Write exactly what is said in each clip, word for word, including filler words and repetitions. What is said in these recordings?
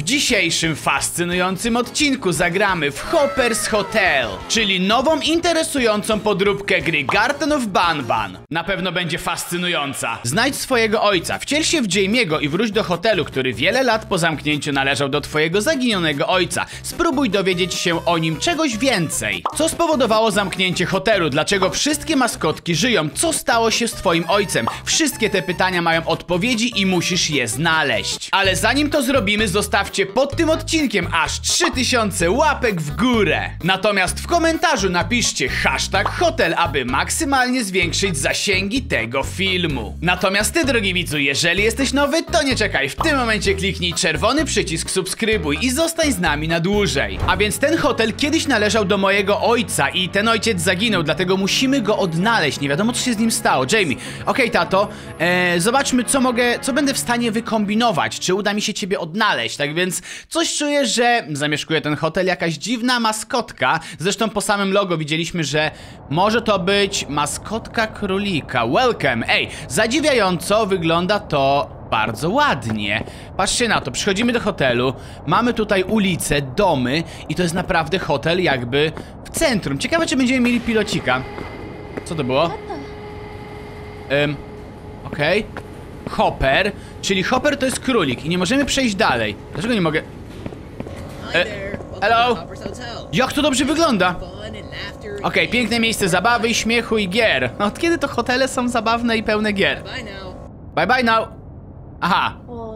dzisiejszym fascynującym odcinku zagramy w Hopper's Hotel, czyli nową interesującą podróbkę gry Garten of Banban. Na pewno będzie fascynująca. Znajdź swojego ojca, wciel się w Jamie'ego i wróć do hotelu, który wiele lat po zamknięciu należał do twojego zaginionego ojca. Spróbuj dowiedzieć się o nim czegoś więcej. Co spowodowało zamknięcie hotelu? Dlaczego wszystkie maskotki żyją? Co stało się z twoim ojcem? Wszystkie te pytania mają odpowiedzi i musisz je znaleźć. Ale zanim to zrobimy, zostawcie pod tym odcinkiem aż trzy tysiące łapek w górę. Natomiast w komentarzu napiszcie hashtag hotel, aby maksymalnie zwiększyć zasięgi tego filmu. Natomiast ty, drogi widzu, jeżeli jesteś nowy, to nie czekaj. W tym momencie kliknij czerwony przycisk subskrybuj i zostań z nami na dłużej. A więc ten hotel kiedyś należał do mojego ojca i ten ojciec zaginął, dlatego musimy go odnaleźć. Nie wiadomo, co się z nim stało. Jamie, okej, tato, e, zobaczmy, co mogę, co będę w stanie wykombinować. Czy uda mi się ciebie odnaleźć? Tak więc coś czuję, że zamieszkuje ten hotel jakaś dziwna maskotka. Zresztą po samym logo widzieliśmy, że może to być maskotka królika. Welcome! Ej, zadziwiająco wygląda to bardzo ładnie. Patrzcie na to, przychodzimy do hotelu, mamy tutaj ulice, domy i to jest naprawdę hotel jakby w centrum. Ciekawe, czy będziemy mieli pilocika. Co to było? Um, okej. Okay. Hopper, czyli Hopper to jest królik i nie możemy przejść dalej. Dlaczego nie mogę? E, hello? Jak to dobrze wygląda? Okej, okay, piękne miejsce zabawy i śmiechu i gier. No, od kiedy to hotele są zabawne i pełne gier? Bye bye now. Aha.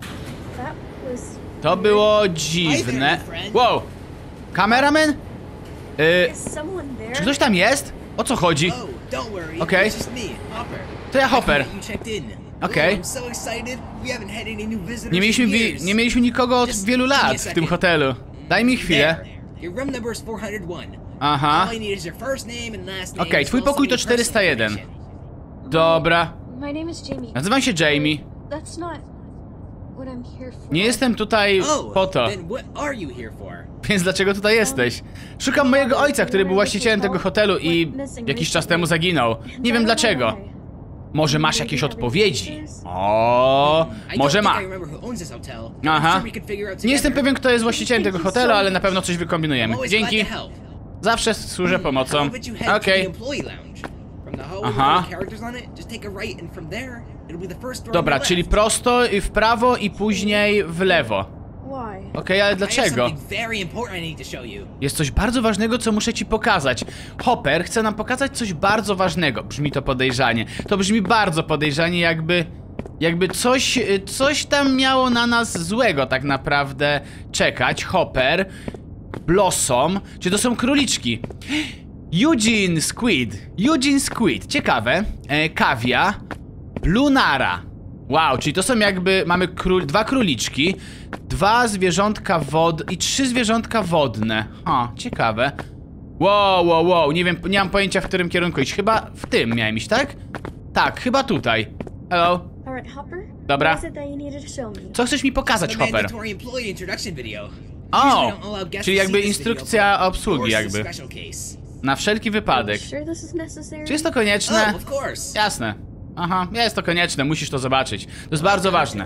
To było dziwne. Wow. Kameraman? Y, czy ktoś tam jest? O co chodzi? Okej. Okay. To ja Hopper. Okej. Okay. Nie mieliśmy, nie mieliśmy nikogo od wielu lat w tym hotelu. Daj mi chwilę. Aha. Okej, okay, twój pokój to czterysta jeden. Dobra. Nazywam się Jamie. Nie jestem tutaj po to. Więc dlaczego tutaj jesteś? Szukam mojego ojca, który był właścicielem tego hotelu i jakiś czas temu zaginął. Nie wiem dlaczego. Może masz jakieś odpowiedzi? O, może ma. Aha. Nie jestem pewien, kto jest właścicielem tego hotelu, ale na pewno coś wykombinujemy. Dzięki. Zawsze służę pomocą. Okej. Okay. Aha. Dobra, czyli prosto i w prawo i później w lewo. Okej, okay, ale dlaczego? Jest coś bardzo ważnego, co muszę ci pokazać. Hopper chce nam pokazać coś bardzo ważnego. Brzmi to podejrzanie. To brzmi bardzo podejrzanie, jakby... Jakby coś, coś tam miało na nas złego tak naprawdę czekać. Hopper, Blossom, czy to są króliczki? Eugene Squid, Eugene Squid, ciekawe. e, Kawia, Lunara. Wow, czyli to są jakby, mamy król, dwa króliczki, dwa zwierzątka wodne i trzy zwierzątka wodne. Ha, ciekawe. Wow, wow, wow, nie wiem, nie mam pojęcia, w którym kierunku iść. Chyba w tym miałem iść, tak? Tak, chyba tutaj. Hello. Dobra. Co chcesz mi pokazać, Hopper? O, czyli jakby instrukcja obsługi jakby. Na wszelki wypadek. Czy jest to konieczne? Jasne. Aha, jest to konieczne, musisz to zobaczyć. To jest bardzo ważne.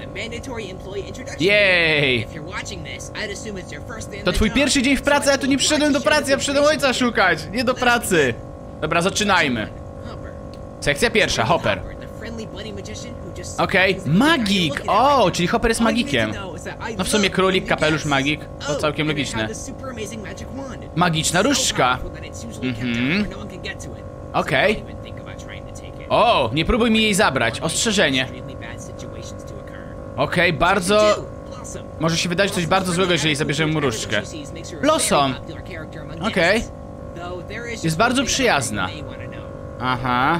Jej! To twój pierwszy dzień w pracy, a ja tu nie przyszedłem do pracy, ja przyszedłem ojca szukać, nie do pracy. Dobra, zaczynajmy. Sekcja pierwsza, Hopper. Okej, okay. Magik! O, czyli Hopper jest magikiem. No w sumie królik, kapelusz, magik. To całkiem logiczne. Magiczna różdżka. Mhm. Okej. Okay. O, nie próbuj mi jej zabrać. Ostrzeżenie. Okej, okay, bardzo... Może się wydać coś bardzo złego, jeżeli zabierzemy mu różdżkę. Blossom. Okej. Okay. Jest bardzo przyjazna. Aha.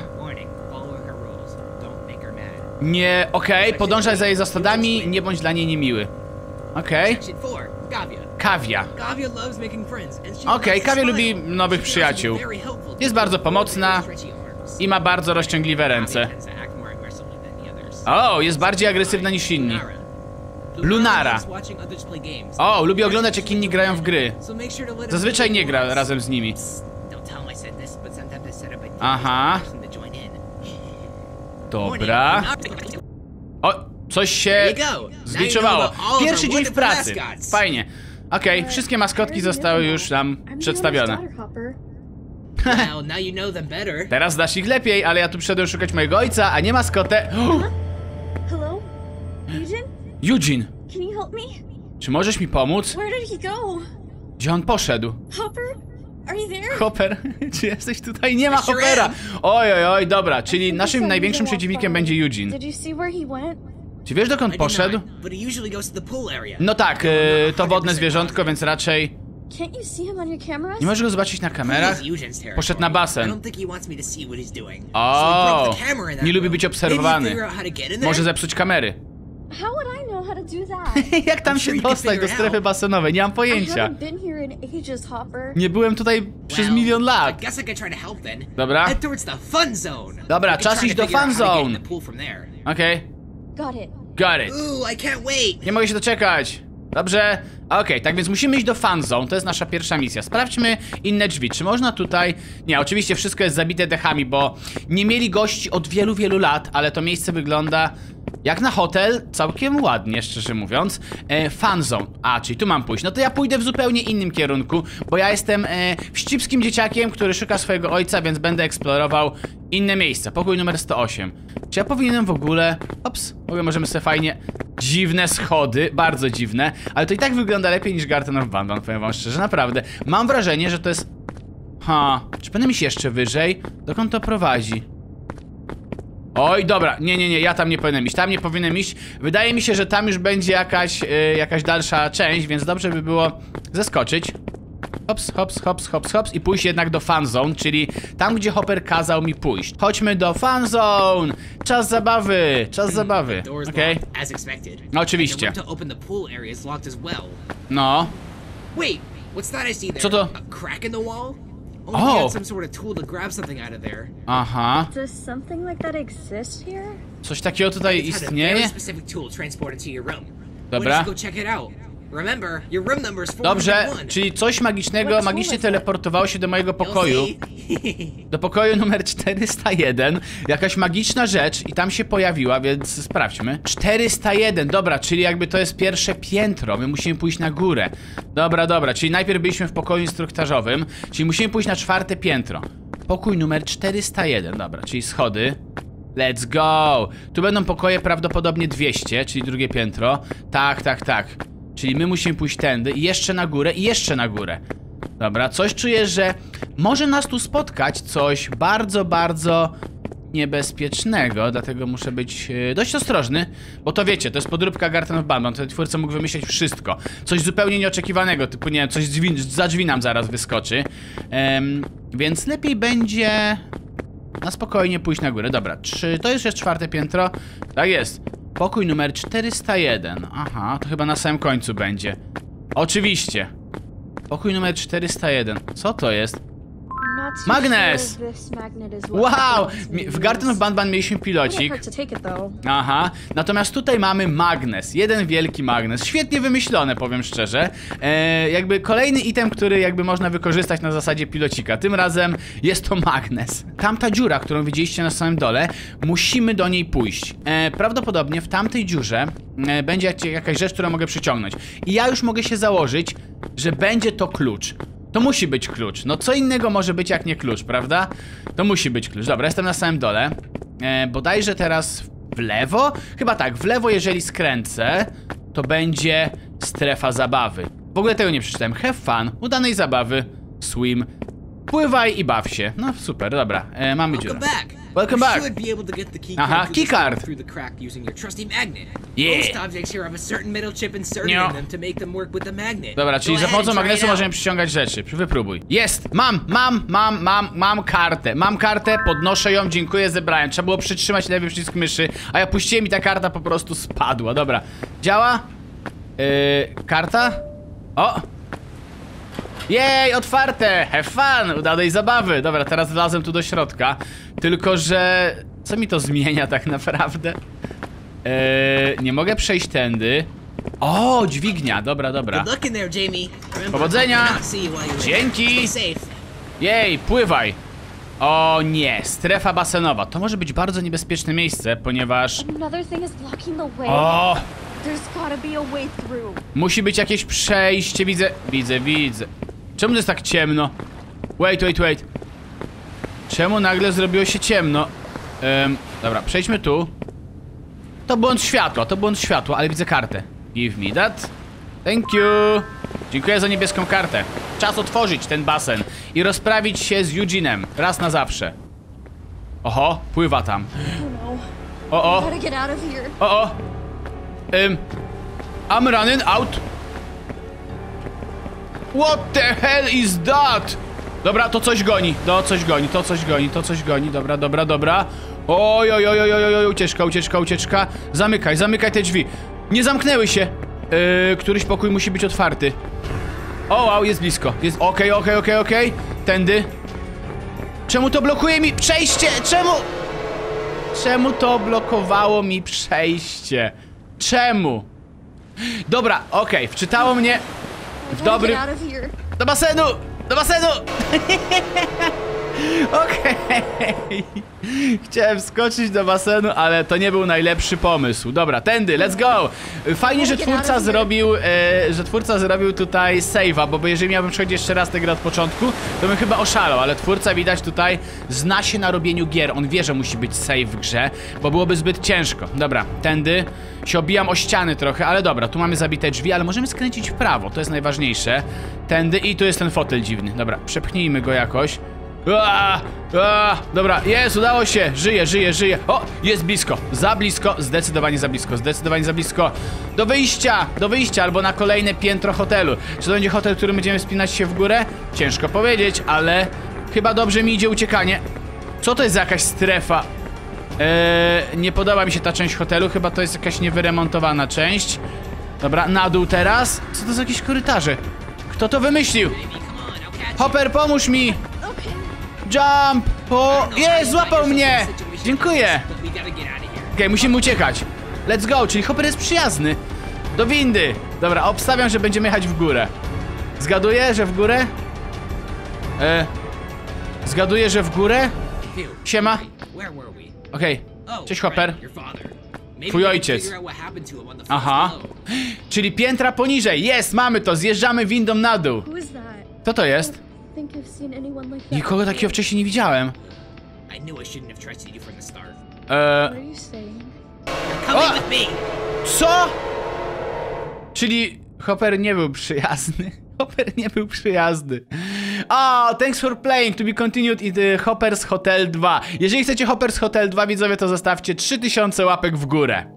Nie, okej, okay. Podążaj za jej zasadami, nie bądź dla niej niemiły. Okej. Okay. Kawia. Okej, okay, Kawia lubi nowych przyjaciół. Jest bardzo pomocna i ma bardzo rozciągliwe ręce. O, jest bardziej agresywna niż inni. Lunara. O, lubi oglądać, jak inni grają w gry. Zazwyczaj nie gra razem z nimi. Aha. Dobra. O, Coś się zgliczowało. Pierwszy dzień w pracy. Fajnie. Okej, okay, wszystkie maskotki zostały już nam przedstawione. Teraz znasz ich lepiej, ale ja tu przyszedłem szukać mojego ojca, a nie maskotę. Eugene! Czy możesz mi pomóc? Gdzie on poszedł? Hopper, czy jesteś tutaj? Nie ma Hoppera! Oj, oj, oj, dobra, czyli naszym największym przeciwnikiem będzie Eugene. Czy wiesz, dokąd poszedł? No tak, yy, to wodne zwierzątko, więc raczej... Nie możesz go zobaczyć na kamerach? Poszedł na basen. O, nie lubi być obserwowany. Może zepsuć kamery. Jak tam się dostać do strefy basenowej? Nie mam pojęcia. Nie byłem tutaj przez milion lat. Dobra. Dobra, czas iść do fun zone. Okej. Got it. Nie mogę się doczekać. Dobrze, okej, okay, tak więc musimy iść do fun zone, to jest nasza pierwsza misja. Sprawdźmy inne drzwi, czy można tutaj... Nie, oczywiście wszystko jest zabite dechami, bo nie mieli gości od wielu, wielu lat, ale to miejsce wygląda jak na hotel, całkiem ładnie, szczerze mówiąc. e, Fun zone, a, czyli tu mam pójść. No to ja pójdę w zupełnie innym kierunku, bo ja jestem e, wścibskim dzieciakiem, który szuka swojego ojca, więc będę eksplorował inne miejsca. Pokój numer sto osiem. Czy ja powinienem w ogóle... Ops, w ogóle możemy sobie fajnie... Dziwne schody, bardzo dziwne, ale to i tak wygląda lepiej niż Garten of Banban, powiem wam szczerze, naprawdę. Mam wrażenie, że to jest... Ha, czy powinienem iść jeszcze wyżej? Dokąd to prowadzi? Oj, dobra, nie, nie, nie, ja tam nie powinienem iść, tam nie powinienem iść. Wydaje mi się, że tam już będzie jakaś, yy, jakaś dalsza część, więc dobrze by było zeskoczyć. Hops, hops, hops, hops, hops i pójść jednak do fun zone, czyli tam, gdzie Hopper kazał mi pójść. Chodźmy do fun zone! Czas zabawy, czas zabawy. Okej. Okay. No oczywiście. No. Co to? O! Aha. Coś takiego tutaj istnieje? Dobra. Dobrze, czyli coś magicznego, magicznie teleportowało się do mojego pokoju. Do pokoju numer czterysta jeden. Jakaś magiczna rzecz i tam się pojawiła, więc sprawdźmy. czterysta jeden, dobra, czyli jakby to jest pierwsze piętro. My musimy pójść na górę. Dobra, dobra, czyli najpierw byliśmy w pokoju instruktażowym, czyli musimy pójść na czwarte piętro. Pokój numer czterysta jeden, dobra, czyli schody. Let's go! Tu będą pokoje prawdopodobnie dwieście, czyli drugie piętro. Tak, tak, tak. Czyli my musimy pójść tędy i jeszcze na górę i jeszcze na górę. Dobra, coś czuję, że może nas tu spotkać coś bardzo, bardzo niebezpiecznego, dlatego muszę być yy, dość ostrożny, bo to wiecie, to jest podróbka Garten of Banban, ten twórca mógł wymyśleć wszystko. Coś zupełnie nieoczekiwanego, typu nie wiem, coś drzwi, za drzwi nam zaraz wyskoczy. Ym, więc lepiej będzie na spokojnie pójść na górę. Dobra, czy to już jest czwarte piętro? Tak jest. Pokój numer czterysta jeden. Aha, to chyba na samym końcu będzie. Oczywiście. Pokój numer czterysta jeden. Co to jest? Magnes! Wow! W Garten of Banban mieliśmy pilocik. Aha, natomiast tutaj mamy magnes. Jeden wielki magnes. Świetnie wymyślone, powiem szczerze. Eee, jakby kolejny item, który jakby można wykorzystać na zasadzie pilocika. Tym razem jest to magnes. Tamta dziura, którą widzieliście na samym dole, musimy do niej pójść. Eee, prawdopodobnie w tamtej dziurze e, będzie jakaś rzecz, którą mogę przyciągnąć. I ja już mogę się założyć, że będzie to klucz. To musi być klucz. No co innego może być jak nie klucz, prawda? To musi być klucz. Dobra, jestem na samym dole. E, bodajże teraz w lewo? Chyba tak, w lewo jeżeli skręcę, to będzie strefa zabawy. W ogóle tego nie przeczytałem. Have fun, udanej zabawy, swim, pływaj i baw się. No super, dobra, e, mamy dziurę. Welcome back. Aha, keycard. Yeah. Dobra, czyli za pomocą magnesu możemy przyciągać rzeczy. Wypróbuj. Jest! Mam, mam, mam, mam, mam kartę. Mam kartę, podnoszę ją, dziękuję, zebrałem. Trzeba było przytrzymać lewy przycisk myszy, a ja puściłem i ta karta po prostu spadła. Dobra. Działa? Yy, karta? O! Jej, otwarte! Have fun! Udanej zabawy! Dobra, teraz wlazłem tu do środka. Tylko, że... Co mi to zmienia tak naprawdę? Eee, nie mogę przejść tędy. O, dźwignia, dobra, dobra. Powodzenia! Dzięki! Jej, pływaj! O nie, strefa basenowa. To może być bardzo niebezpieczne miejsce, ponieważ... Another thing is blocking the way. O! There's gotta be a way through. Musi być jakieś przejście, widzę, widzę, widzę. Czemu to jest tak ciemno? Wait, wait, wait. Czemu nagle zrobiło się ciemno? Um, dobra, przejdźmy tu. To błąd światła, to błąd światła, ale widzę kartę. Give me that. Thank you. Dziękuję za niebieską kartę. Czas otworzyć ten basen i rozprawić się z Eugene'em. Raz na zawsze. Oho, pływa tam. Oh no. O, o, Gotta get out of here. o, o. Um, I'm running out. What the hell is that? Dobra, to coś goni, to coś goni, to coś goni, to coś goni, dobra, dobra, dobra. Oj, oj, oj, oj, oj, oj, ucieczka, ucieczka, ucieczka. Zamykaj, zamykaj te drzwi. Nie zamknęły się. Yy, któryś pokój musi być otwarty. O, wow, jest blisko. Jest, okej, okej, okej, okej. Tędy. Czemu to blokuje mi przejście? Czemu? Czemu to blokowało mi przejście? Czemu? Dobra, okej, wczytało mnie w Gotta dobry... get out of here. Do basenu! Do basenu! Okej. Chciałem skoczyć do basenu, ale to nie był najlepszy pomysł. Dobra, tędy, let's go! Fajnie, że twórca zrobił, e, że twórca zrobił tutaj save'a, bo jeżeli miałbym przechodzić jeszcze raz tę grę od początku, to bym chyba oszalał, ale twórca widać tutaj zna się na robieniu gier. On wie, że musi być save w grze, bo byłoby zbyt ciężko. Dobra, tędy się obijam o ściany trochę, ale dobra, tu mamy zabite drzwi, ale możemy skręcić w prawo, to jest najważniejsze. Tędy i tu jest ten fotel dziwny. Dobra, przepchnijmy go jakoś. Ua, ua, dobra, jest, udało się, żyje, żyje, żyje. O, jest blisko, za blisko, zdecydowanie za blisko, zdecydowanie za blisko. Do wyjścia, do wyjścia, albo na kolejne piętro hotelu. Czy to będzie hotel, w którym będziemy wspinać się w górę? Ciężko powiedzieć, ale chyba dobrze mi idzie uciekanie. Co to jest za jakaś strefa? Eee, nie podoba mi się ta część hotelu, chyba to jest jakaś niewyremontowana część. Dobra, na dół teraz. Co to za jakieś korytarze? Kto to wymyślił? Hopper, pomóż mi! Jump! O, jest, złapał mnie! Dziękuję! Okej, okay, musimy uciekać. Let's go, czyli Hopper jest przyjazny. Do windy. Dobra, obstawiam, że będziemy jechać w górę. Zgaduję, że w górę? E, zgaduję, że w górę? Siema. Okej, okay. Cześć Hopper. Twój ojciec. Aha. Czyli piętra poniżej. Jest, mamy to. Zjeżdżamy windą na dół. Kto to jest? Nikogo takiego wcześniej nie widziałem. Eee... O! Co? Czyli Hopper nie był przyjazny. Hopper nie był przyjazny. Oh, thanks for playing. To be continued in the Hopper's Hotel dwa. Jeżeli chcecie Hopper's Hotel dwa, widzowie, to zostawcie trzy tysiące łapek w górę.